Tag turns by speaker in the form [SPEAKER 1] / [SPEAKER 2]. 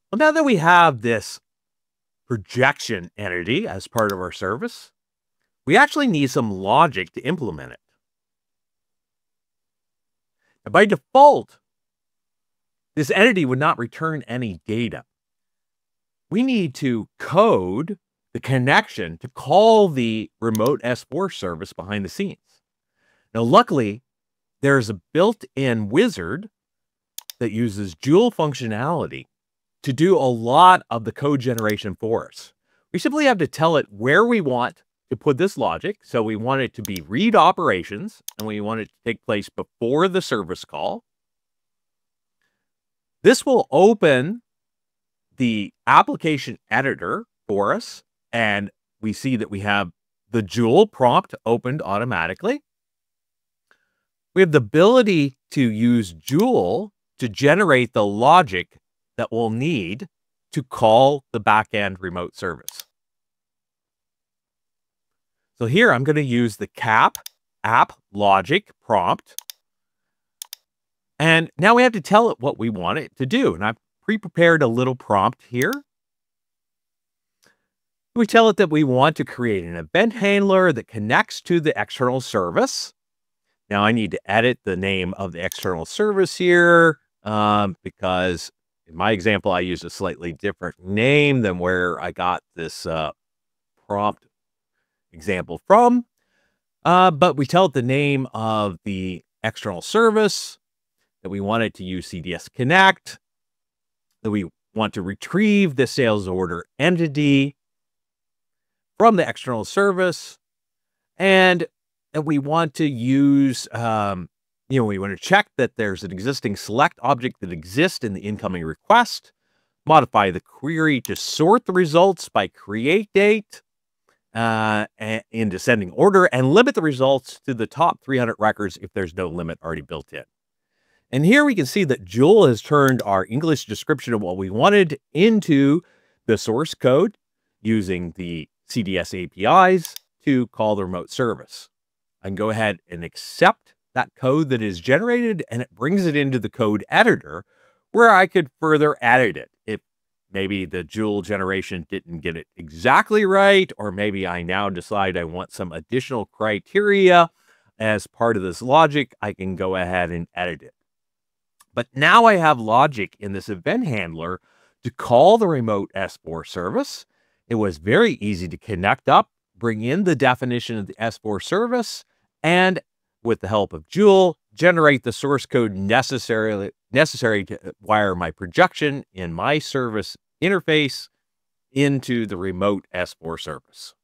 [SPEAKER 1] Well, now that we have this projection entity as part of our service, we actually need some logic to implement it. And by default, this entity would not return any data. We need to code the connection to call the remote S4 service behind the scenes. Now, luckily, there's a built-in wizard that uses Joule functionality to do a lot of the code generation for us. We simply have to tell it where we want to put this logic. So we want it to be read operations, and we want it to take place before the service call. This will open the application editor for us, and we see that we have the Joule prompt opened automatically. We have the ability to use Joule to generate the logic that we'll need to call the backend remote service. So here I'm going to use the cap app logic prompt. And now we have to tell it what we want it to do. And I've pre-prepared a little prompt here. We tell it that we want to create an event handler that connects to the external service. Now I need to edit the name of the external service here because in my example, I used a slightly different name than where I got this prompt example from. But we tell it the name of the external service, that we wanted to use CDS Connect, that we want to retrieve the sales order entity from the external service, and that we want to use, we want to check that there's an existing select object that exists in the incoming request, modify the query to sort the results by create date in descending order, and limit the results to the top 300 records if there's no limit already built in. And here we can see that Joule has turned our English description of what we wanted into the source code using the CDS APIs to call the remote service. I can go ahead and accept that code that is generated, and it brings it into the code editor where I could further edit it. If maybe the Joule generation didn't get it exactly right, or maybe I now decide I want some additional criteria as part of this logic, I can go ahead and edit it. But now I have logic in this event handler to call the remote S4 service. It was very easy to connect up, bring in the definition of the S4 service, and with the help of Joule, generate the source code necessary to wire my projection in my service interface into the remote S4 service.